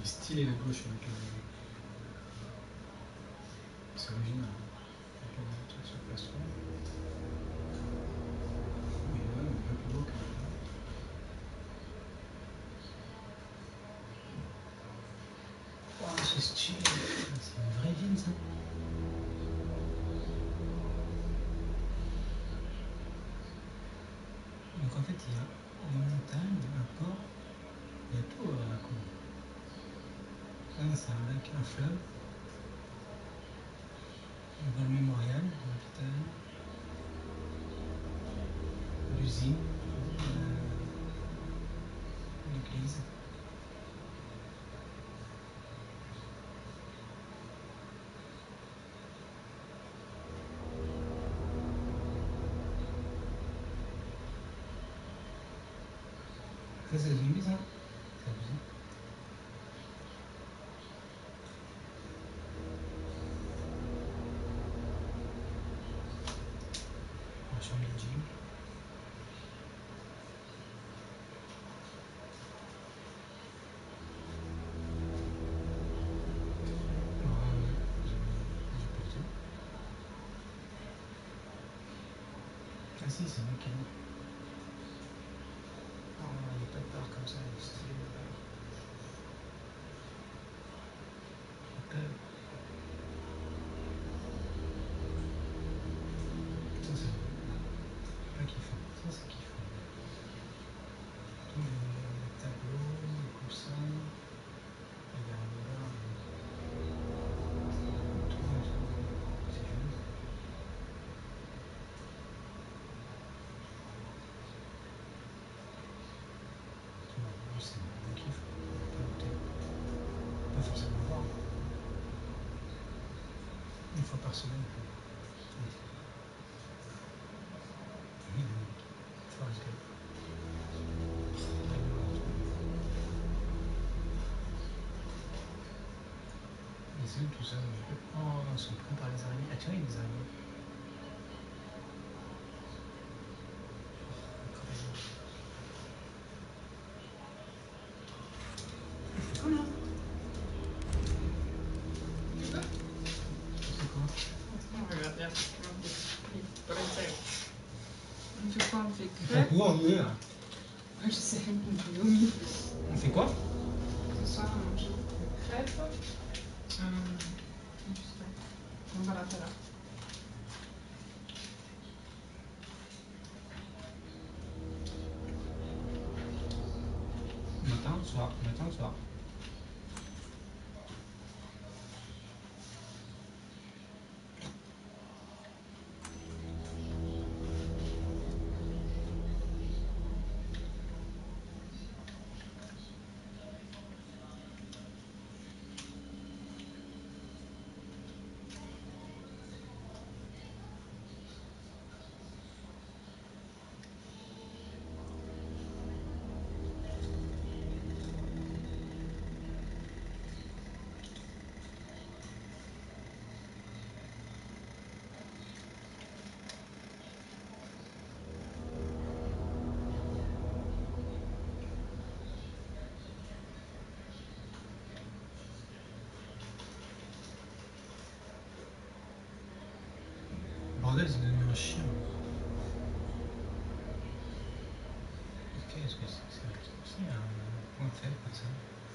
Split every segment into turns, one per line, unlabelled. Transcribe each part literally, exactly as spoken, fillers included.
est stylé la gauche avec le... C'est original. Avec le truc sur le plastron. Mais là, on est un peu beau quand même. Oh, c'est stylé. C'est une vraie ville ça. Donc en fait, il y a une montagne, un port, il y a tout à la cour. Là, c'est un lac, un fleuve. Dans le mémorial, l'hôpital, l'usine, euh, l'église. Ça, c'est zombie, ça? C'est abusé. La chambre de gym. Ah si, c'est mécanique. Oh, il n'y a pas de barre comme ça, il est stylé de barre. Ça, c'est pas kiffant. Ça, c'est kiffant. Tous les tableaux, les coussins, les garde-barres, tout, c'est joli. C'est un kiff. Pas forcément voir. Une fois par semaine. Oui, Forrest Gump. Et c'est où tout ça? Oh, ils sont pris par les araignées. Ah, tu vois, il y a des araignées. C'est quoi là? C'est quoi?
Non, regarde, regarde. Por eso. On fait quoi? On fait
On fait
crêpes?
quoi, on est là?
Je sais, on fait vomi.
On fait quoi?
Ce soir, on mange crêpes. Euh, je sais pas. On va la faire là.
Matin, soir, matin, soir. Bordel, c'est devenu un chien. Qu'est-ce que c'est que ça? C'est un point faible comme ça.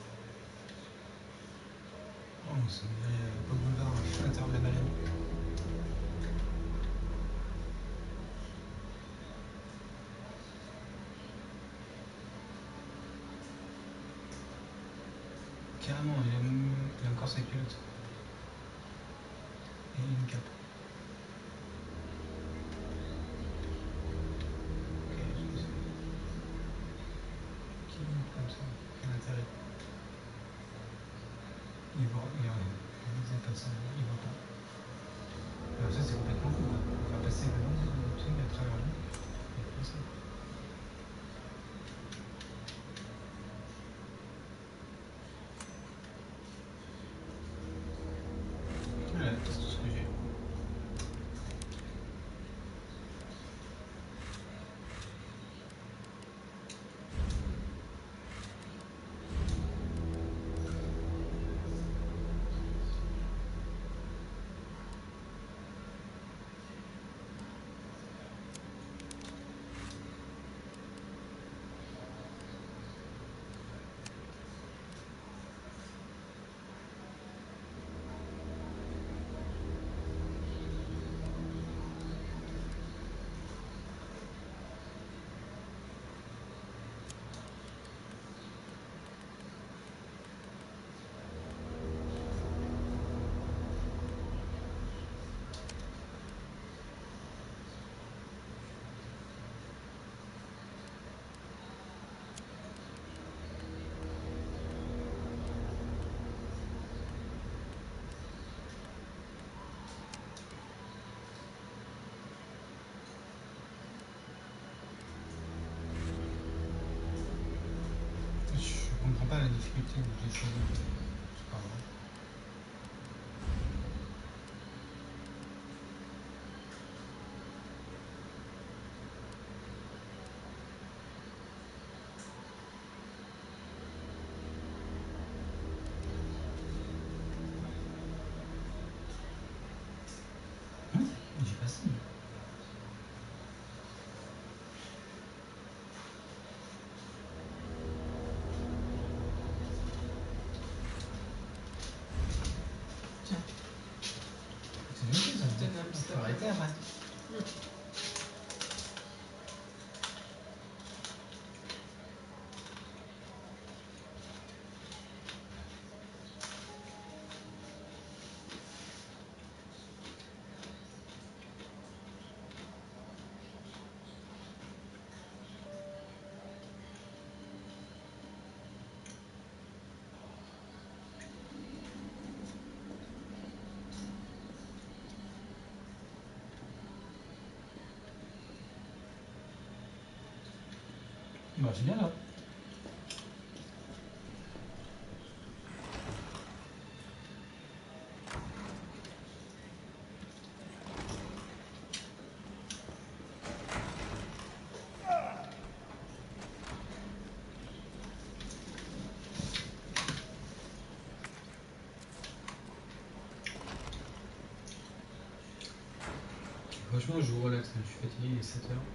Oh, ça me dirait au boulevard intérieur de la Baleine. Carrément, il a, même, il a encore sa culotte. Et une cape. Ok, je sais. Qui monte comme ça? Quel intérêt? Il voit, il regarde. Il disait pas ça, il voit pas. Alors ça, c'est complètement fou. On va passer le long du truc à travers lui. Il fait ça. Voilà, c'est tout ce que j'ai. la difficulté où j'ai choisi. C'est pas grave. Hein? J'ai passé.
Tiens.
C'est gentil ça.
Je te donne un petit
Faut arrêter après.
Mm.
Bah c'est bien là. Franchement, je vous relaxe, je suis fatigué, il est sept heures.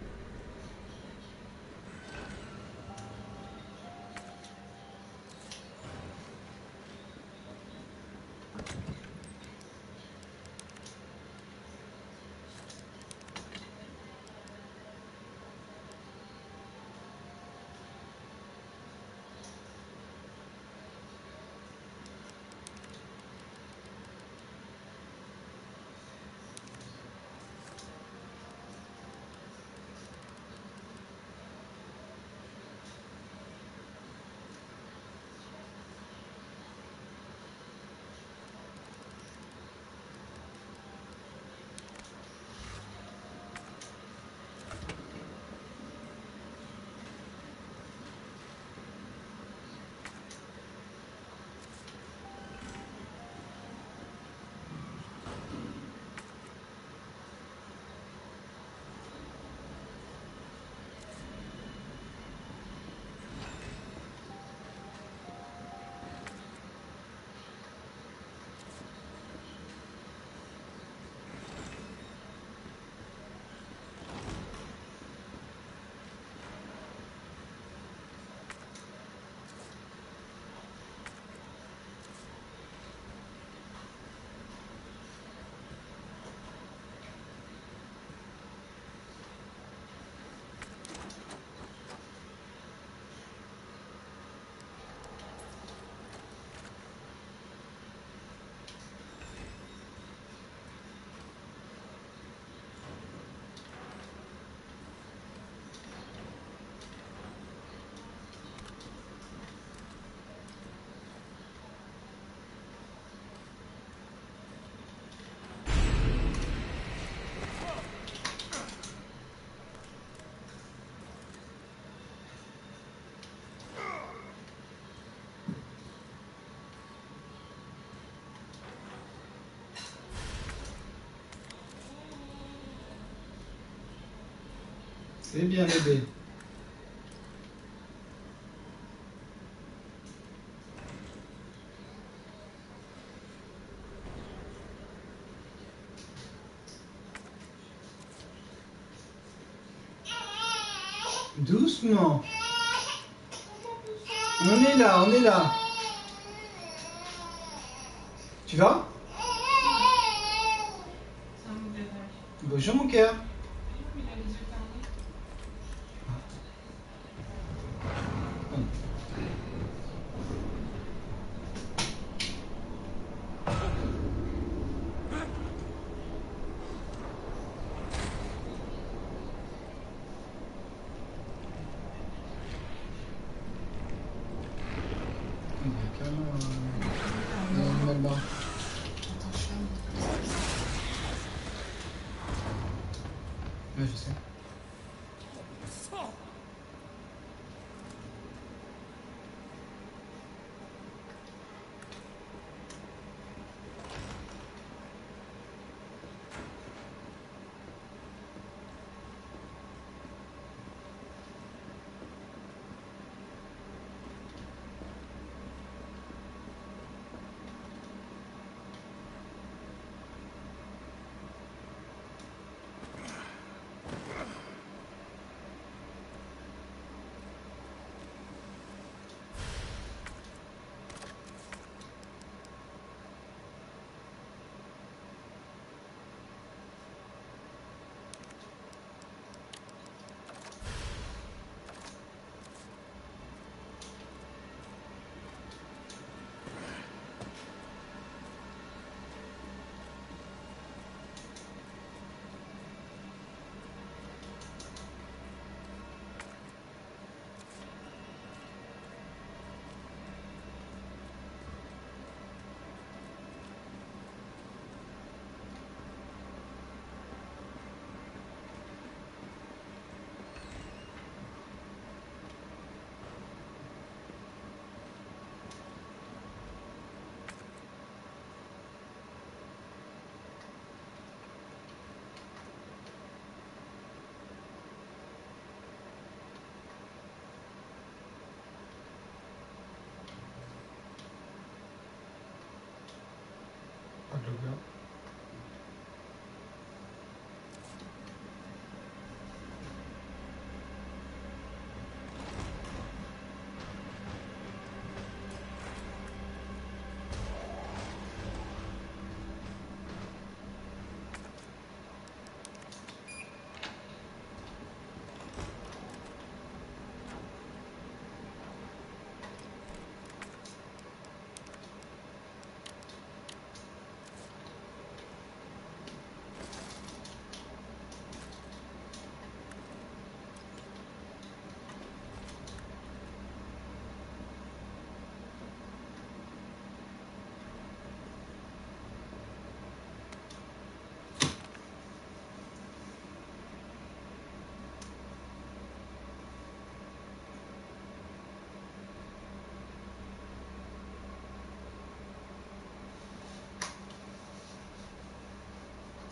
C'est bien bébé. Doucement. On est là, on est là. Tu vas? Bonjour mon cœur.
Il a les yeux fermés.
Il y a carrément un, un animal là.
Attends, je ferme.
Ouais, je sais.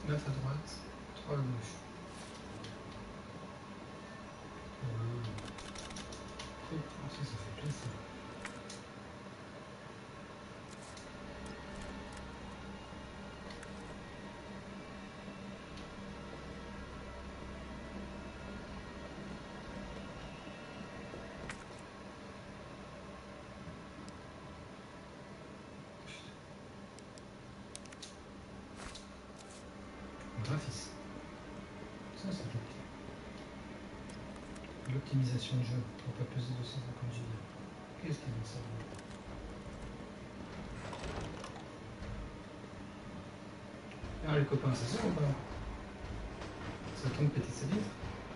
neuf à droite, trois à gauche. Mmh. Oh, ça, ça fait plaisir. Graphisme. Ça, c'est joli. L'optimisation de jeu pour pas peser deux cent cinquante gigas. Qu'est-ce qu'il y a dans ça? Ah, les copains, ça sort ou pas? Ça tombe péter sa vitre?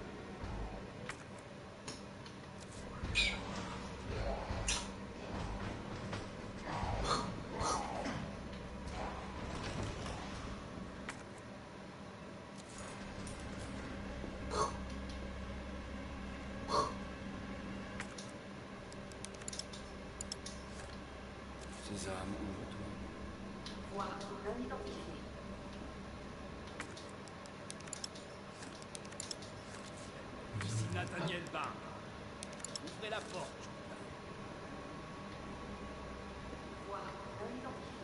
Sésame, ouvre-toi.
Voir non identifié.
Ici Nathaniel Barr. Ouvrez la porte.
Voir non identifié.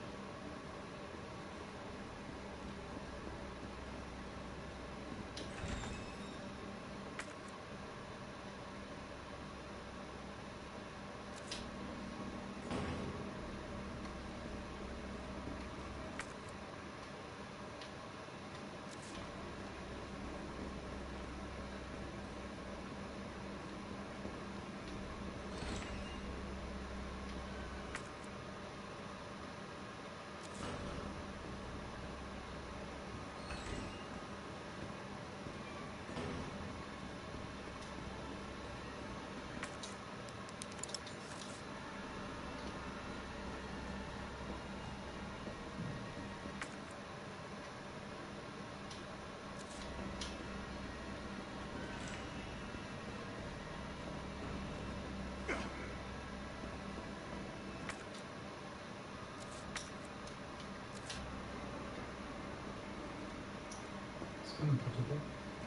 C'est pas n'importe quoi.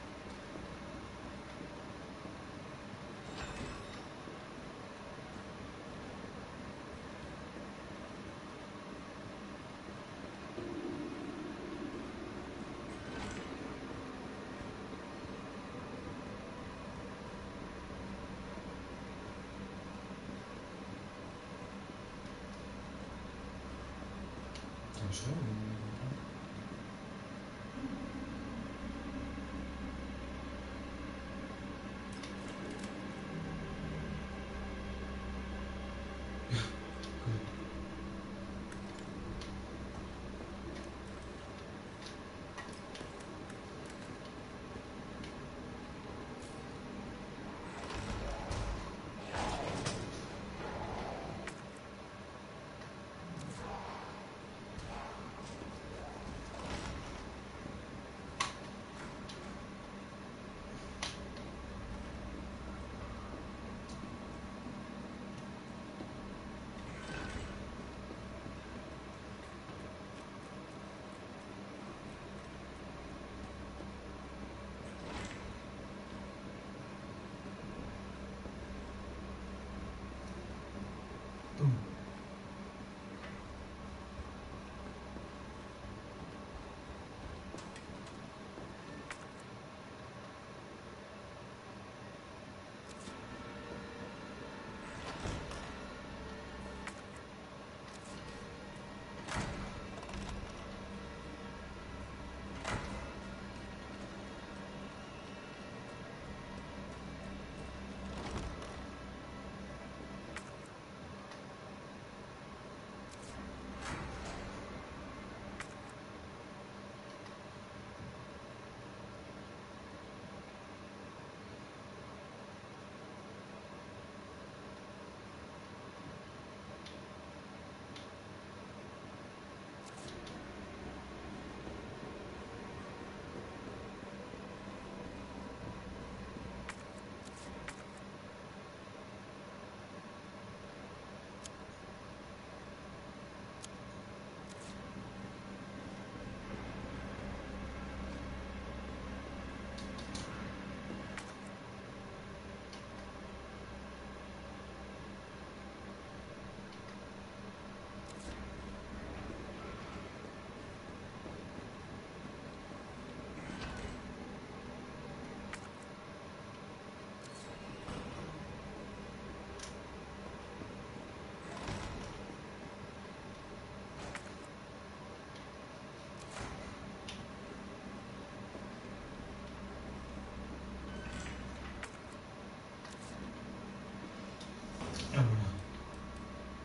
Un chat, mais...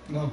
Non.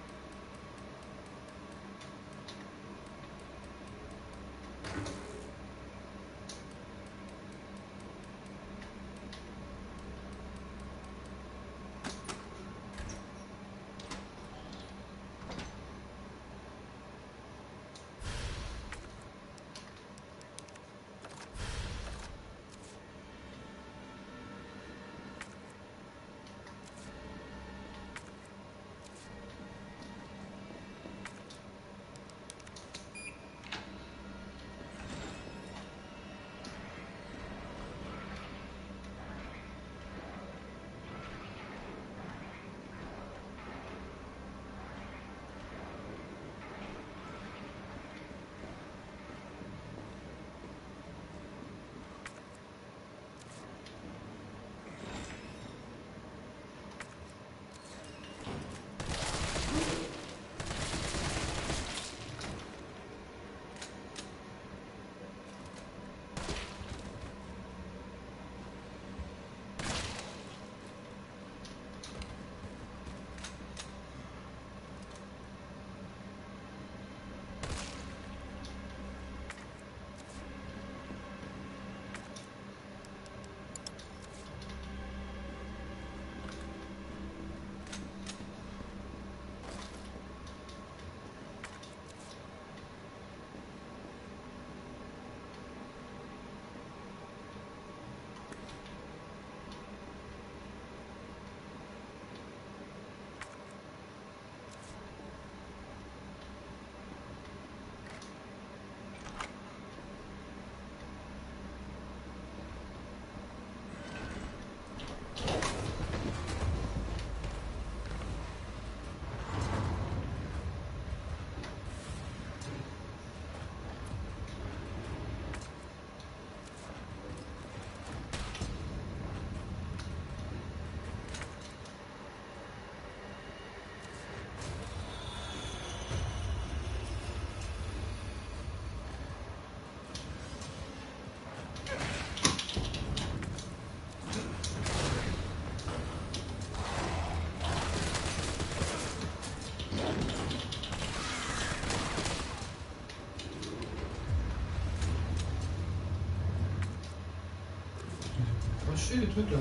Chier les trucs là.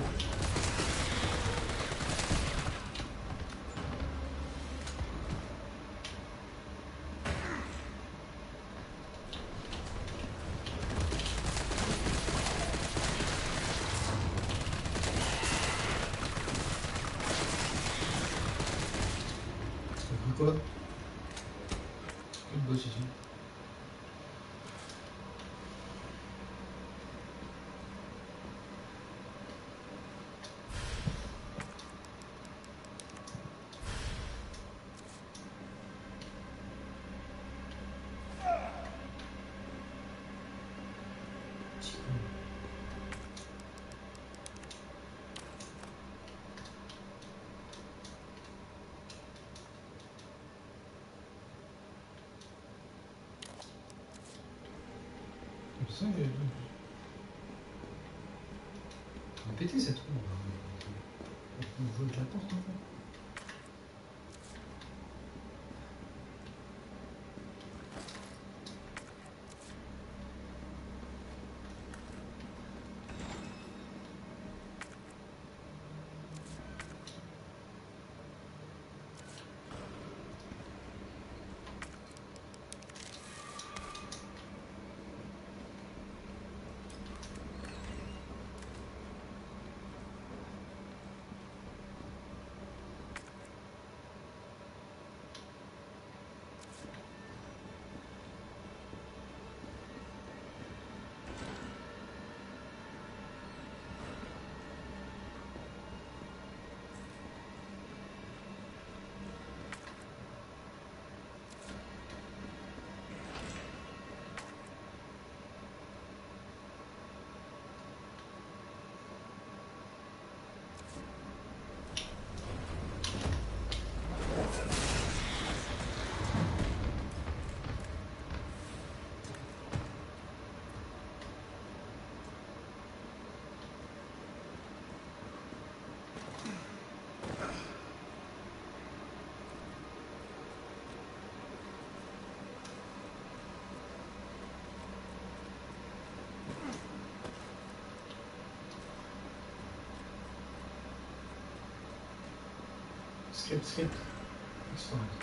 Ça dit quoi? Quel boss ici? Ça, j'ai... On va péter cette roue. On voit de la porte en fait. Script, script. Excellent.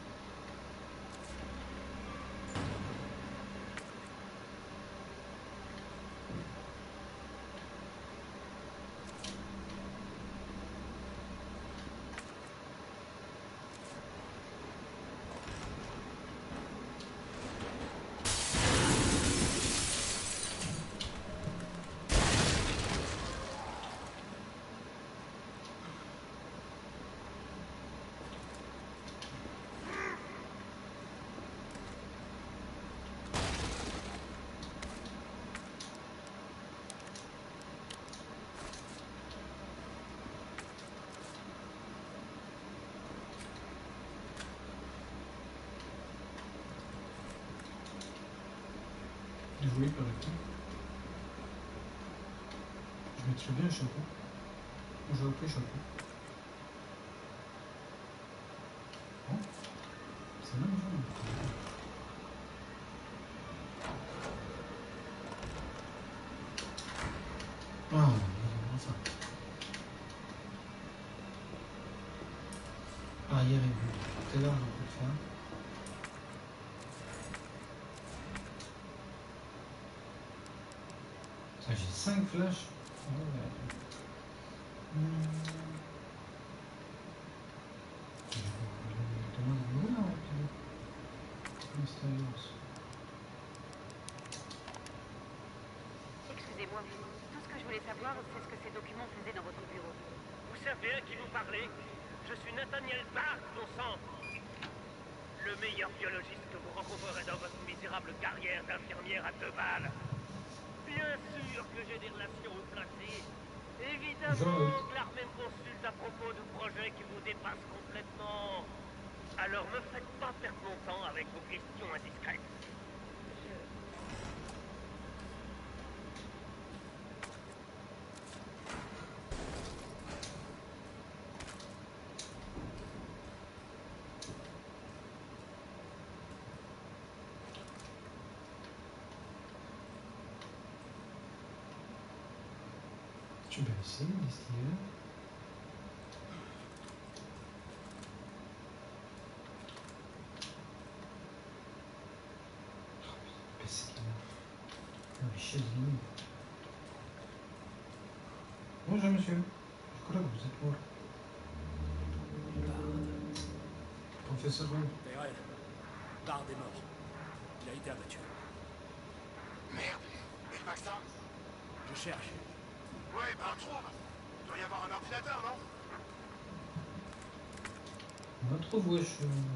Jouer par la clé. Je mettrais bien un chapeau. Je vais appeler chapeau. Oh, c'est même joli. Ah, enfin. Ah, hier, tout à l'heure, j'ai pu le faire. J'ai cinq flashs. Oh, ouais. Mmh.
Excusez-moi, tout ce que je voulais savoir, c'est ce que ces documents faisaient dans votre bureau.
Vous savez à qui vous parlez? Je suis Nathaniel Bard, bon sang. Le meilleur biologiste que vous rencontrerez dans votre misérable carrière d'infirmière à deux balles. Bien sûr que j'ai des relations au placé. Évidemment que l'armée me consulte à propos de projets qui vous dépassent complètement. Alors me faites pas perdre mon temps avec vos questions indiscrètes.
Tu vas essayer d'essayer. Oh, c'est qui là? Oh, chez lui. Bonjour monsieur. Je crois que vous êtes mort. Professeur Rowe.
Pérel, Bard est mort. Il a été abattu.
Merde. Et le vaccin?
Je cherche.
Ouais, ben trouve. Il doit y avoir un ordinateur, non?
On va trop wesh.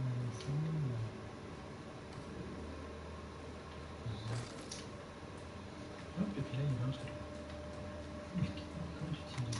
Hop, et puis là, il y a un truc. Comment tu t'y dis?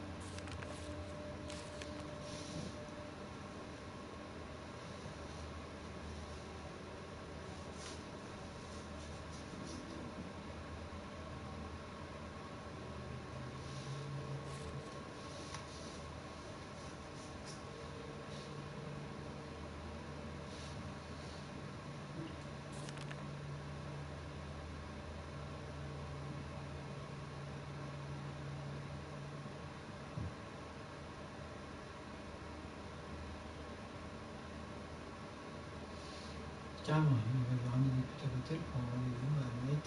Carrément, il va ramener des putes à l'hôtel pour un rendez-vous à Night.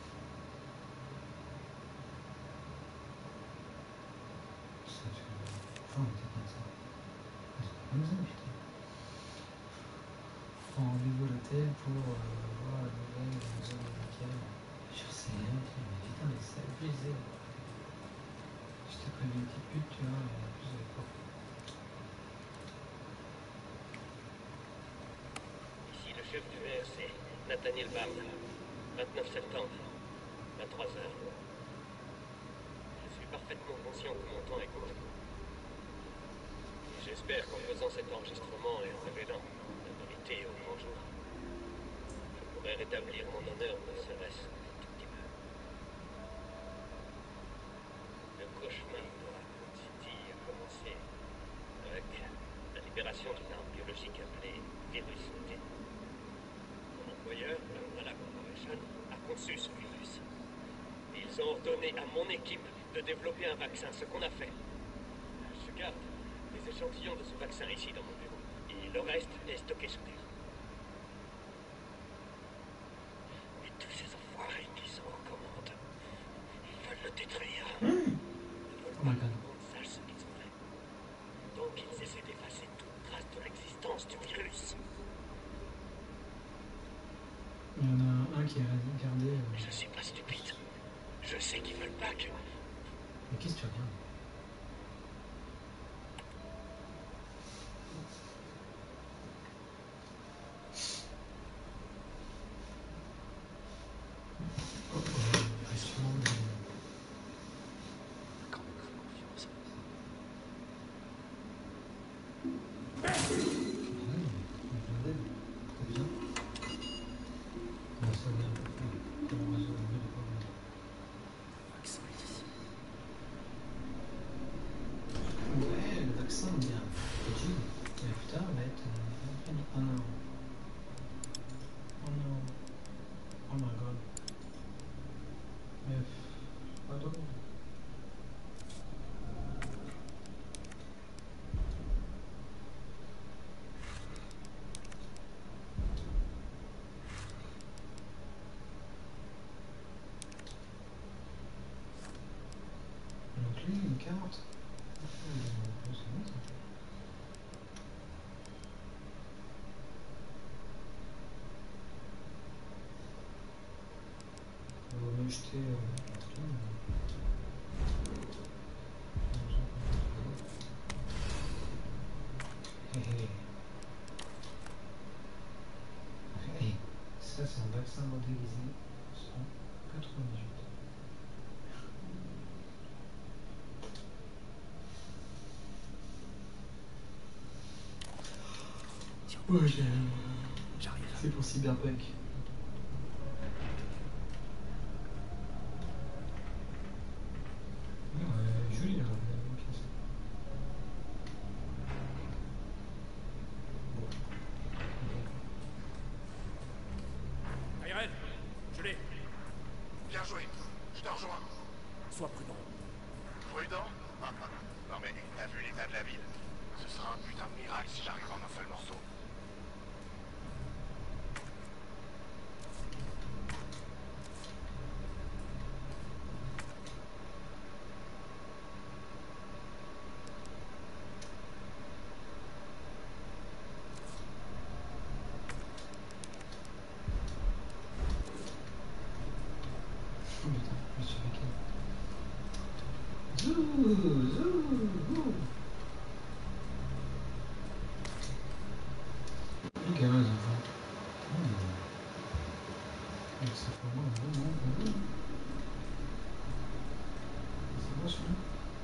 Ça, je... Enfin, on était comme ça. C'est comme ça, putain. Pour un rendez-vous à l'hôtel pour euh, voir la nouvelle zone médicale. Je sais rien, mais putain, mais c'est abusé. Je t'ai prévu une petite pute, tu vois, et en plus, elle est pas.
Ici le chef du V R C, Nathaniel Bard. vingt-neuf septembre, vingt-trois heures. Je suis parfaitement conscient que mon temps est court. Et j'espère qu'en faisant cet enregistrement et en révélant la vérité au grand jour, je pourrai rétablir mon honneur, ne serait-ce qu'un tout petit peu. Le cauchemar de Raccoon City a commencé avec la libération d'une arme biologique appelée Virus T. Mon employeur, l'Umbrella Corporation, a conçu ce virus. Ils ont ordonné à mon équipe de développer un vaccin, ce qu'on a fait. Je garde des échantillons de ce vaccin ici dans mon bureau. Et le reste est stocké sous terre. Mais tous ces enfoirés qui sont aux commandes, ils veulent le détruire.
Mmh.
Ils veulent
Oh
pas
my
que
god.
le monde sache ce qu'ils ont fait. Donc ils essaient d'effacer toute trace de l'existence du virus.
Il y en a un qui a gardé. Euh...
Mais je suis pas stupide. Je sais qu'ils veulent pas que...
Mais qu'est-ce que tu regardes? Une carte. On va me jeter euh, hey, hey. Hey. Ça c'est un vaccin modélisé cent quatre-vingt-dix-huit. Ouais, j'arrive. C'est pour Cyberpunk. Euh, joli là.
Irene, je l'ai.
Bien joué. Je te rejoins.
Sois prudent.
Prudent? Non mais, t'as vu l'état de la ville? Ce sera un putain de miracle si j'arrive en un seul morceau.
Zou, zou, zou. Les gars, les enfants. Mmh. C'est vraiment un bon nom. C'est bon celui-là.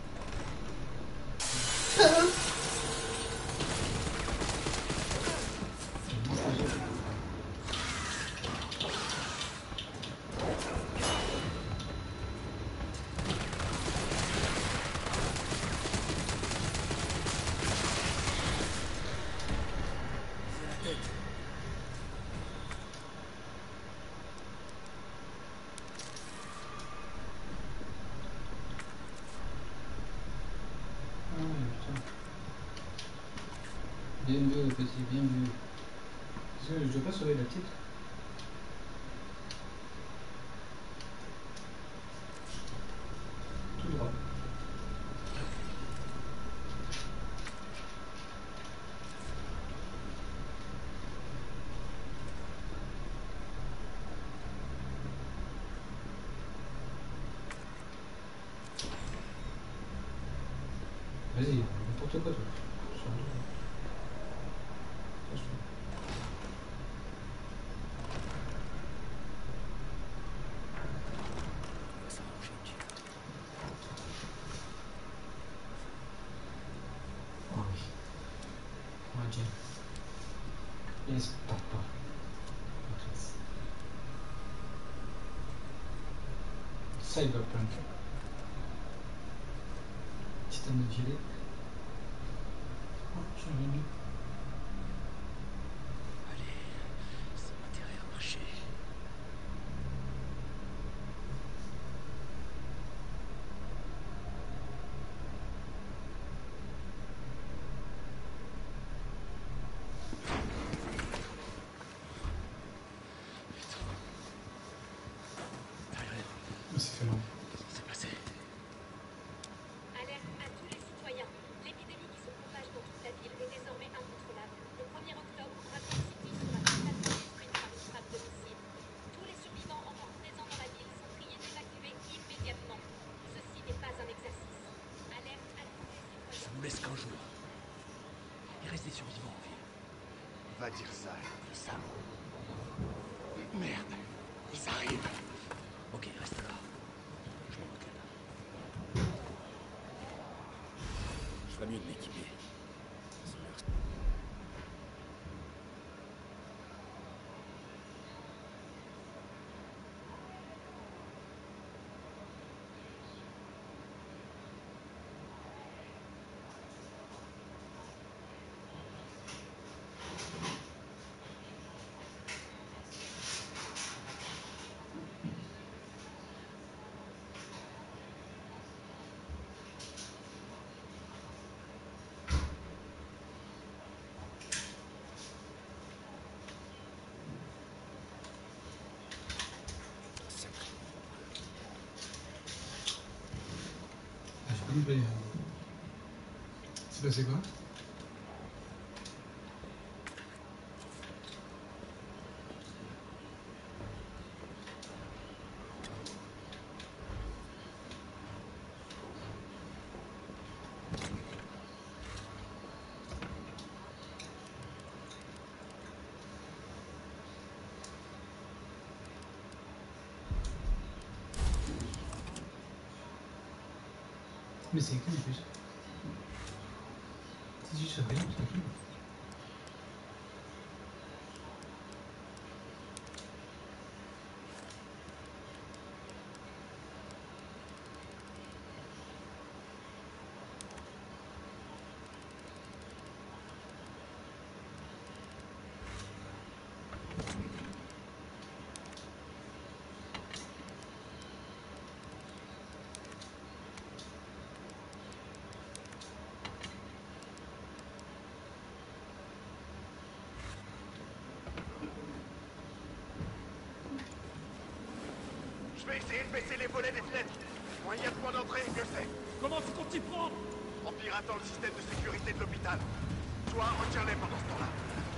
Bien vu, le petit, bien vu. Est-ce que je dois pas sauver la petite? Tout droit. Vas-y, n'importe quoi toi. Yes, papa. Cyberpunk. Petit homme de gilet. Oh, je l'ai mis.
Allez, ça m'a intérêt à marcher.
Va dire ça, Sam. Merde, ils arrivent.
Ok, reste là. Je m'en occupe. Je ferais mieux de m'équiper.
C'est passé quoi? Mais c'est écrit en plus. Si je savais, c'est écrit.
Je vais essayer de baisser les volets des fenêtres. Moins il y a de points d'entrée, mieux c'est.
Comment tu comptes t'y prendre?
En piratant le système de sécurité de l'hôpital. Toi, retiens-les pendant ce temps-là.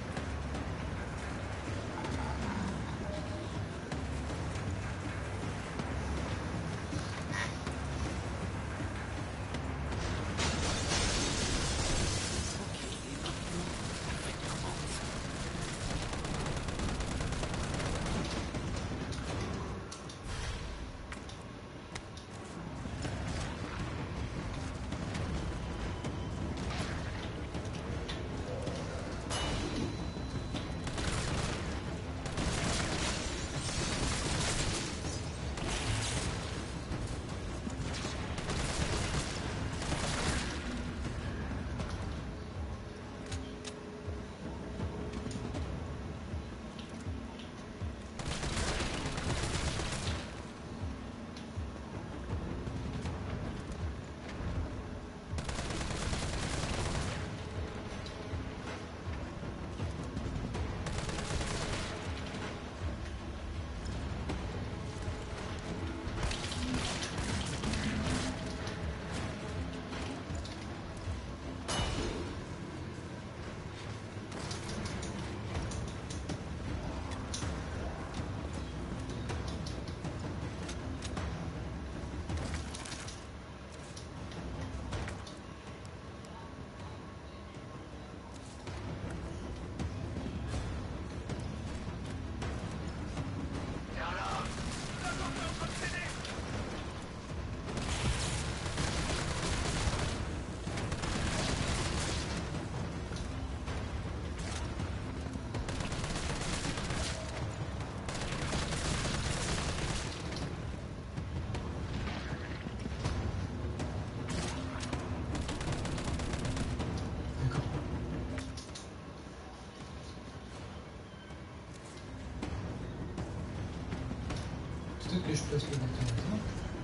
Peut-être que je place le bâton maintenant.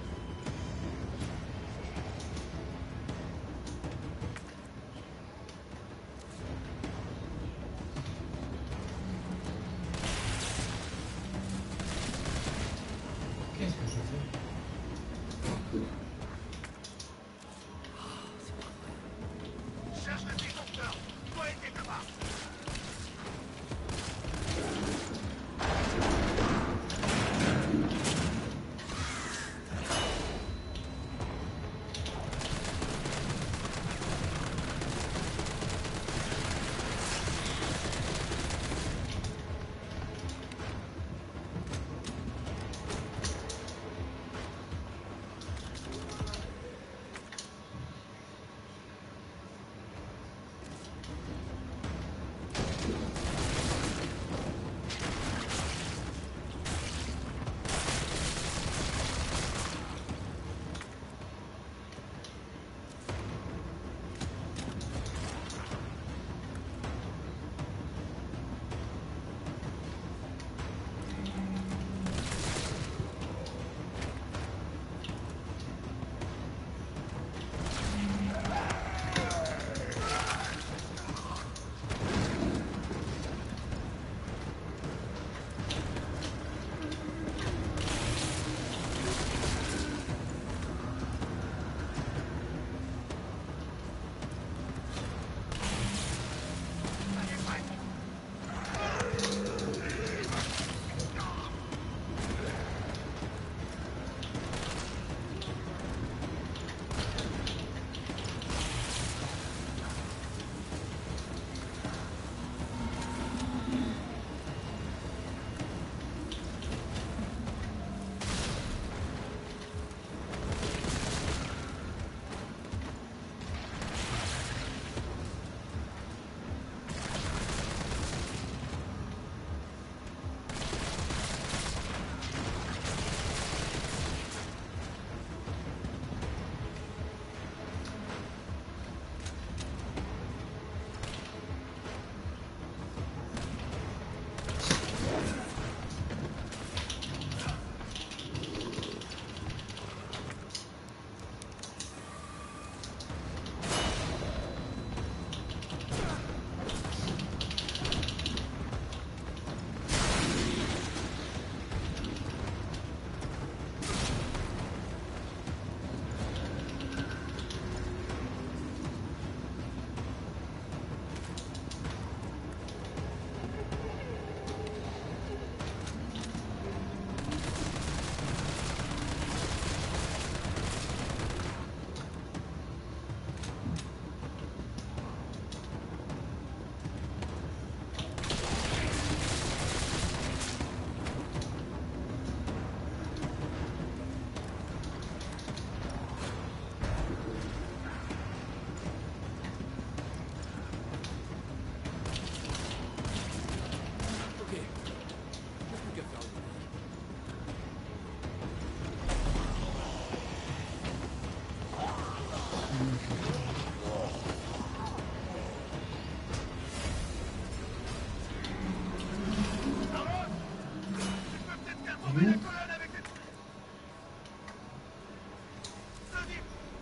Qu'est-ce que je fais? Cherche le détecteur. Toi et quelque part. Armez la colonne avec des... Deuxième.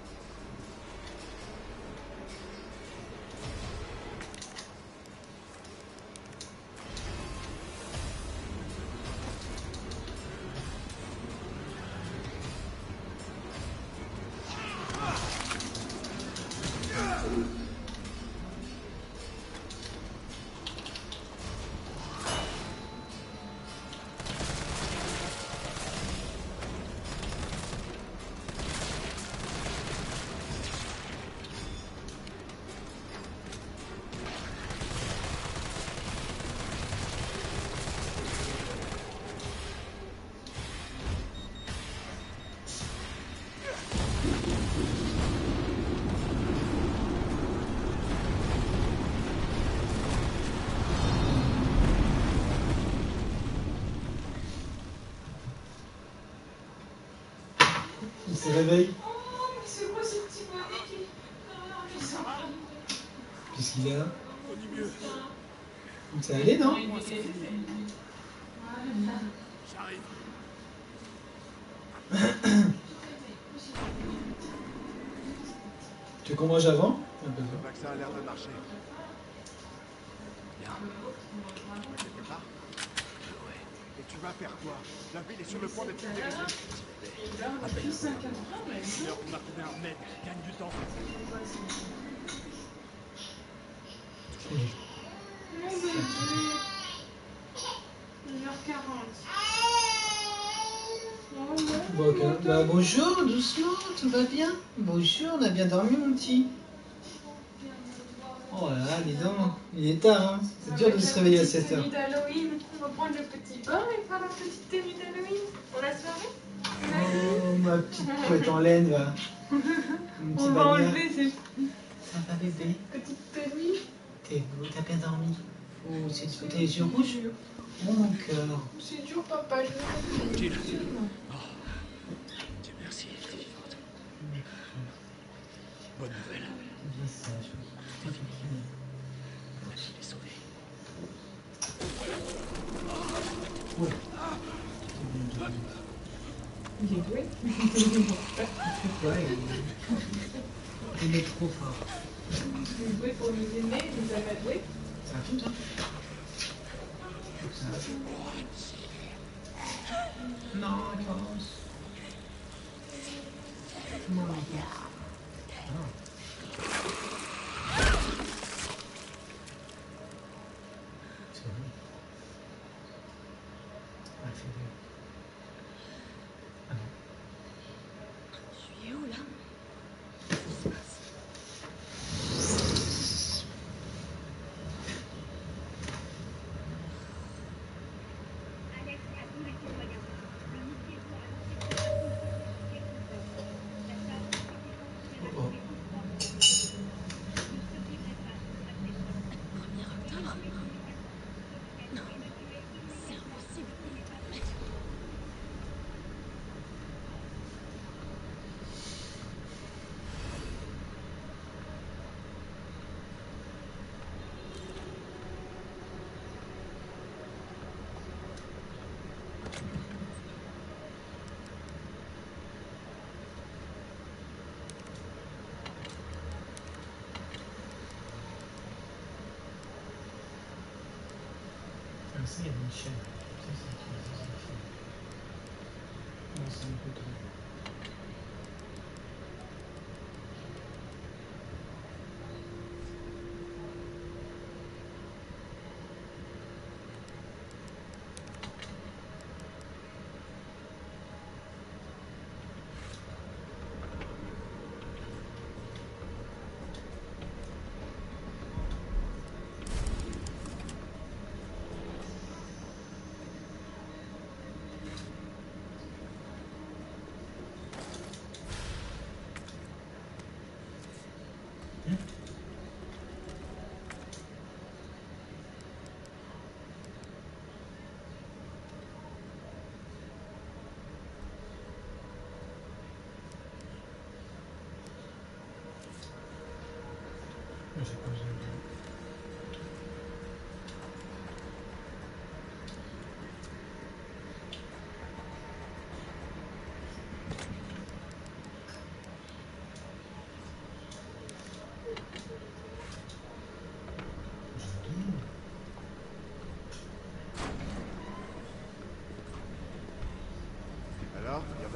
Il se réveille.
Oh, mais c'est quoi ce petit bonnet qui... Ah, mais ça va.
Qu'est-ce qu'il a?
On y mieux.
Ça allait, non?
Il est- Voilà.
J'arrive.
Tu veux qu'on mange avant? Un peu.
Le vaccin a l'air de marcher.
Bien.
Tu vas quelque part?
Ouais.
Et tu vas faire quoi? La ville est sur le point d'être dirigée.
Et là, on a pris cinq ans, mais
Une heure pour trouver un mec. Gagne du temps.
une heure quarante.
Bon, ok. Bah, bonjour, doucement, tout va bien? Bonjour, on a bien dormi, mon petit. Oh là là, dis donc, il est tard, hein. C'est dur de se réveiller à sept heures.
d'Halloween, on va prendre le petit bain et faire la petite tenue d'Halloween pour la soirée.
Oh, ma petite couette en laine, va. Mon petit
On va
bagnard.
enlever ces
Ça va, bébé?
petites tenues.
T'es beau, t'as bien dormi? Oh, c'est t'as les yeux rouges? Oh, mon cœur.
C'est dur, papa, je vais
Jill. Oh. Dieu merci, t'es vivante. Bonne nouvelle.
Bien sage. T'es fini.
La fille est sauvée.
Ouais.
Il est doué.
Ouais, il... il est trop fort.
Il est doué pour nous aimer, il nous a pas doué.
C'est un film, toi? Ça. Non, avance. Non, avance. Non. C'est vrai. Ah, c'est vrai. Ah non.
Tu es où là?
Oh, oh.
premier octobre? Non, c'est impossible.
Ah, ça, il y avait une chaîne. Ça, c'est qui? Ça, c'est qui? Non, c'est un peu trop.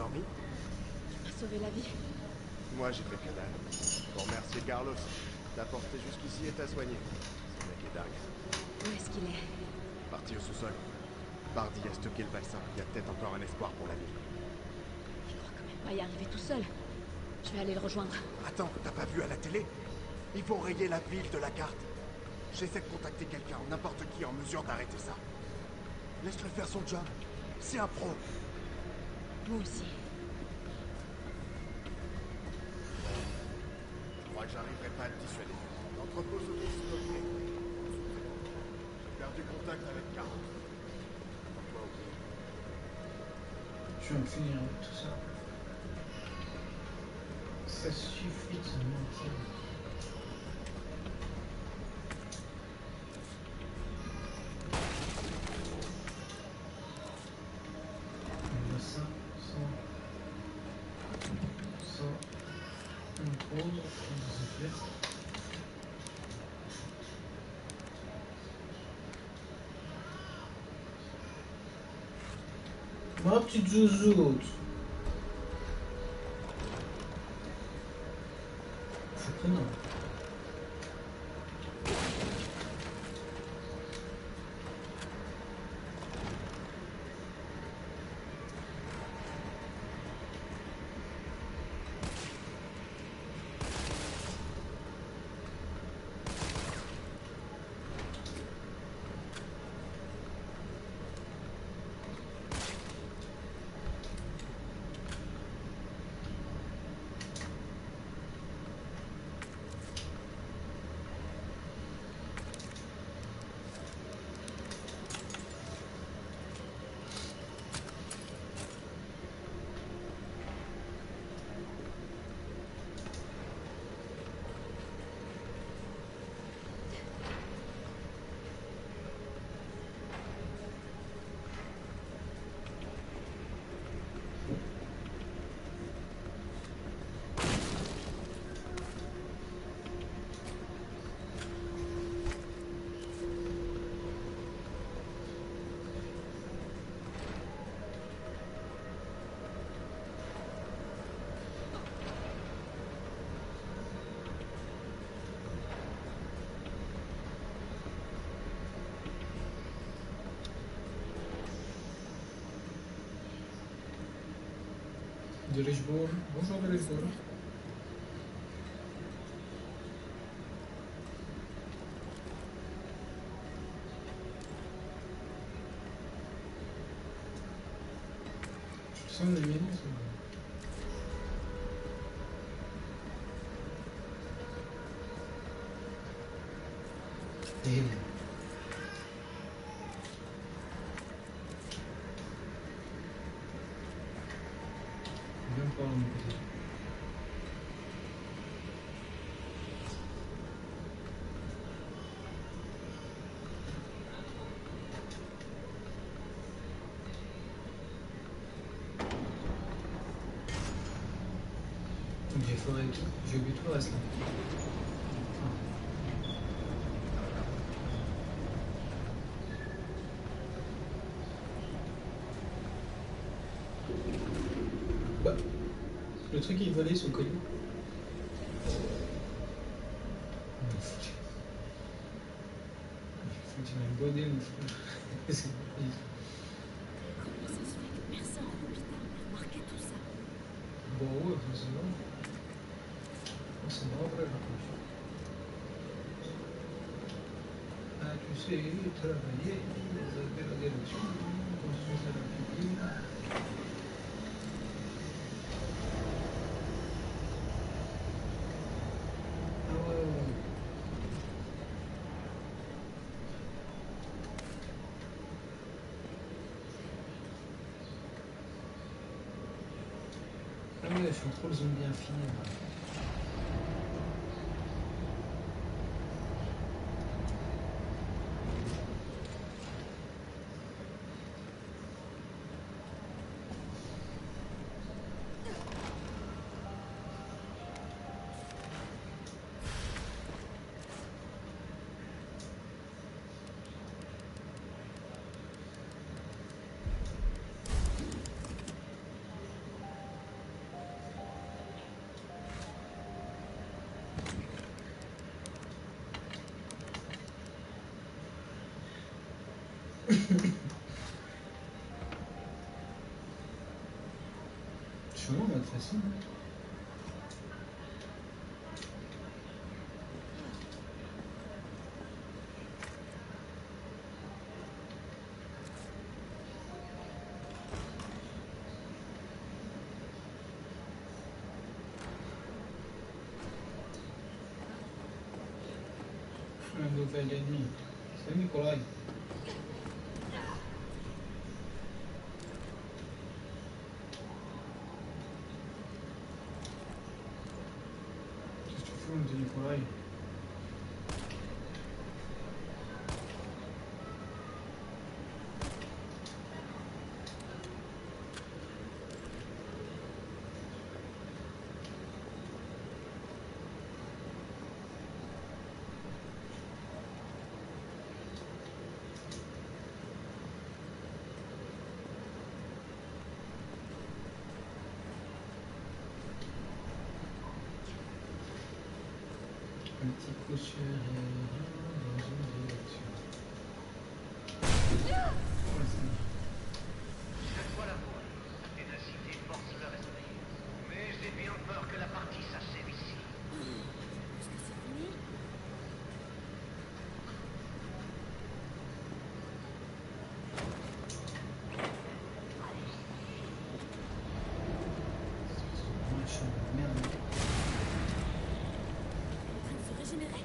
dormi?
Tu m'as sauvé la vie.
Moi, j'ai fait que dalle. Pour remercier Carlos. T'as porté jusqu'ici et t'as soigné. Ce mec est dingue.
Où est-ce qu'il est?
Parti au sous-sol. Bardi a stocké le vaccin. Il y a peut-être encore un espoir pour la ville.
Il croit quand même pas y arriver tout seul. Je vais aller le rejoindre.
Attends, t'as pas vu à la télé? Il faut rayer la ville de la carte. J'essaie de contacter quelqu'un, n'importe qui en mesure d'arrêter ça. Laisse-le faire son job. C'est un pro.
Moi aussi.
Je crois que j'arriverai pas à le dissuader. L'entrepôt se trouve sous nos pieds. J'ai perdu contact avec Carlos. Pourquoi oublier?
Je vais en finir avec tout ça. Ça suffit de se mentir. On voit ça sans, sans une pause, on se fait. Ma petite zouzoute. C'est prenant. De Richebourg. Bonjour de Richebourg. Je sens le mien. Et même pas mon côté. J'ai forêt et tout. J'ai oublié tout le reste là. Bah, le truc il volait son collier. Faut que tu m'aies bodé mon frère. C'est
Comment ça se fait que personne à l'hôpital n'a remarqué tout ça?
bon, ouais, c'est bon. C'est bon, vrai, ah, tu sais, travailler dans la direction, construire la cuisine. Ah ouais, ouais. Ah ouais, je suis trop le zombie infini. Là. Chaud en mode facile. Un nouvel ennemi. C'est Nikolai. Qu'est-ce que tu fous, de Nikolai? Un petit coup sur aérien dans une direction. Ouais, c'est bien.
Cette fois la voix, la ténacité force leur esprit. Mais j'ai bien peur que la partie s'achève ici.
Est-ce que c'est fini?
Moi, je suis en merde.
En train de se régénérer?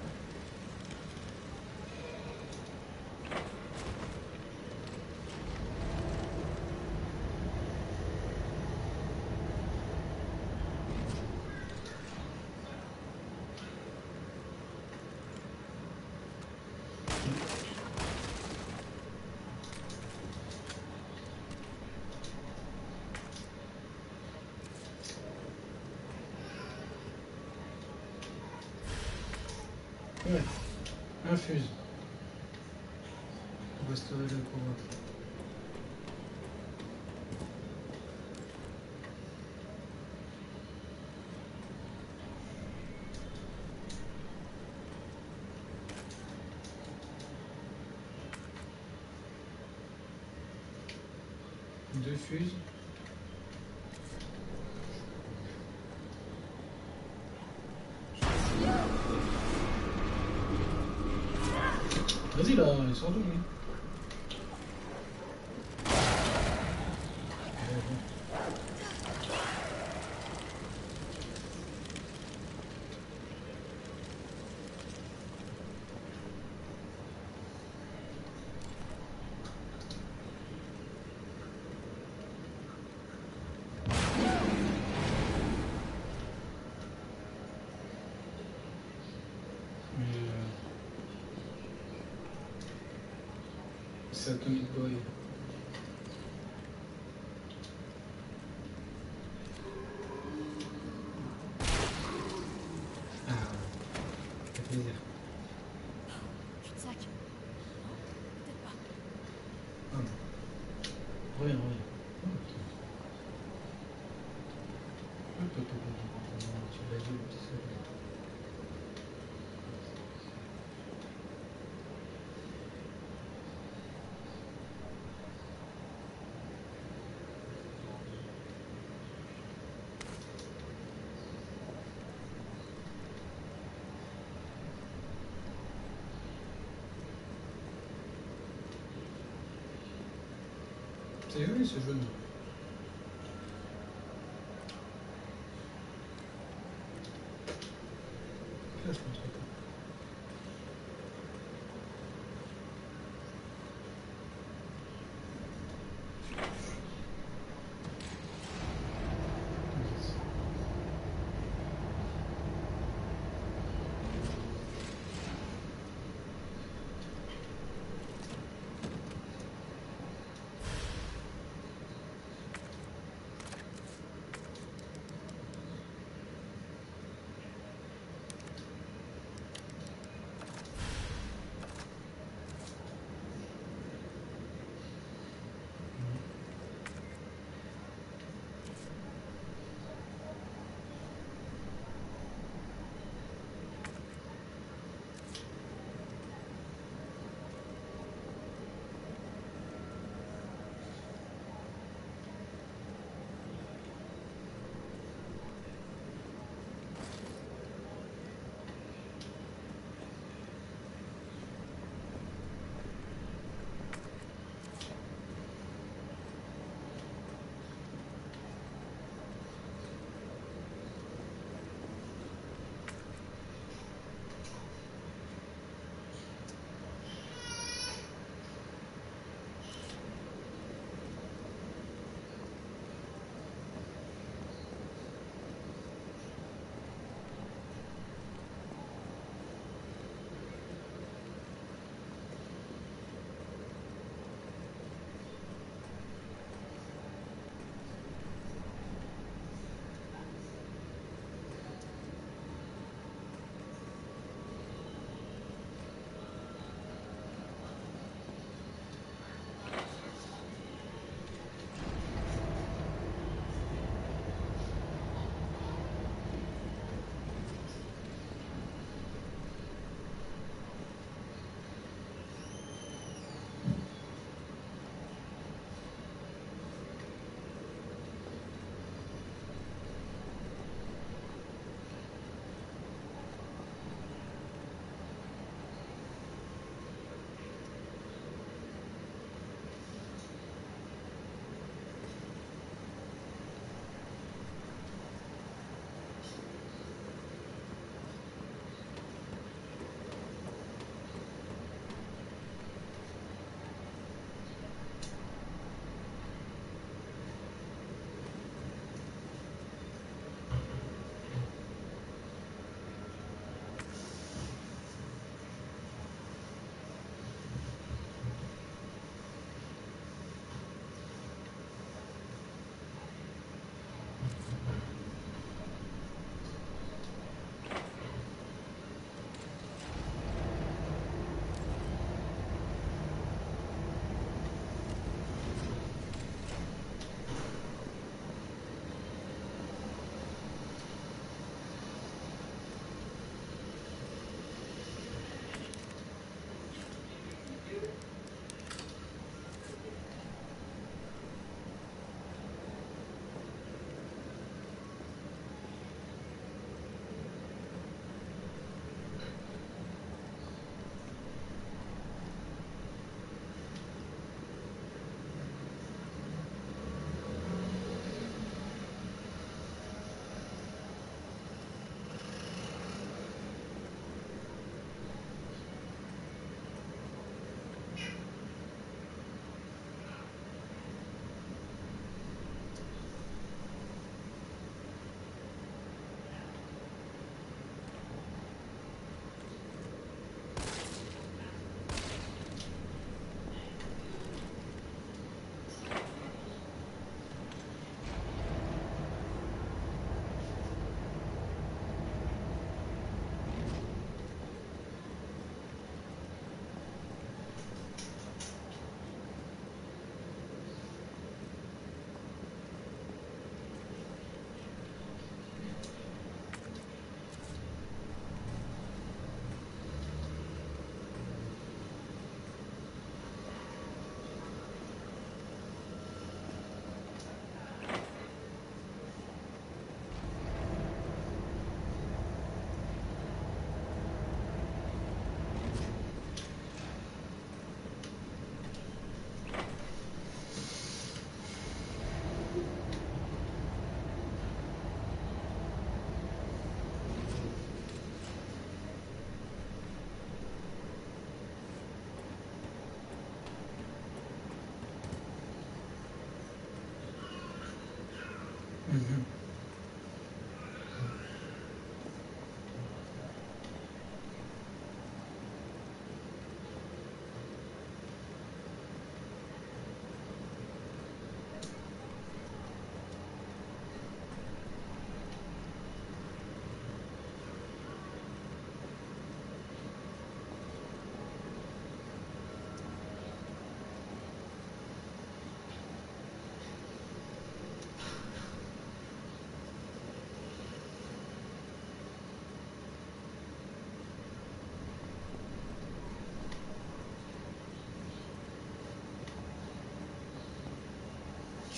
Ouais, infuse. Pour restaurer le pouvoir. Deux fuses. Vas-y là, ils sont tous. C'est Atomic Boy. Ah, ça fait plaisir.
Cul-de-sac. Non, peut-être pas.
Ah non. Reviens, reviens. Hop, hop, hop, hop, hop, hop. Tu l'as vu, le petit soldat. C'est joli ce jaune. Là, je pense pas.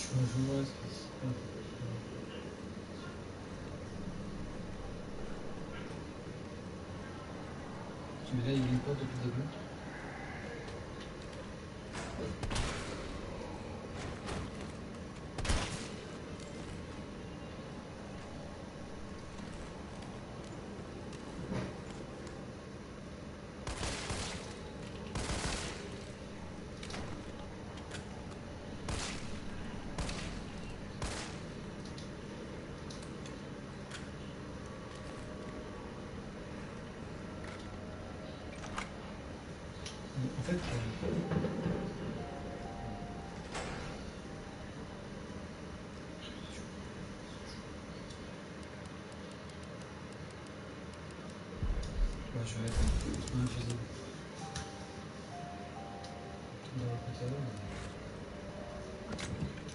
je vois ce qui se passe. Mais là, il vient pas depuis le début. En fait, euh... ouais, je vais être un fusil. Dans le côté là, mais...